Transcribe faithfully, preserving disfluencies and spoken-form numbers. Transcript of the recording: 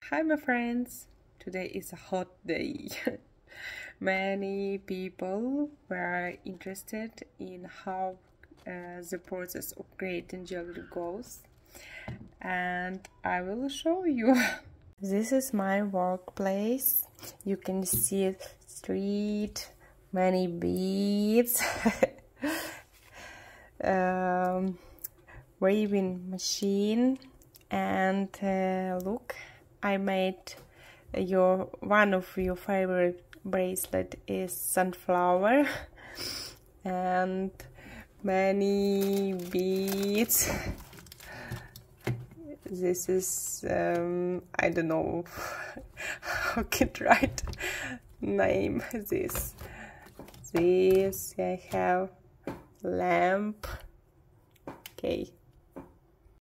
Hi my friends, today is a hot day. Many people were interested in how uh, the process of creating jewelry goes, and I will show you. This is my workplace. You can see street, many beads, um, weaving machine, and uh, look, I made your one of your favorite bracelet is sunflower and many beads. This is um, I don't know how can write name this. This I have lamp. Okay,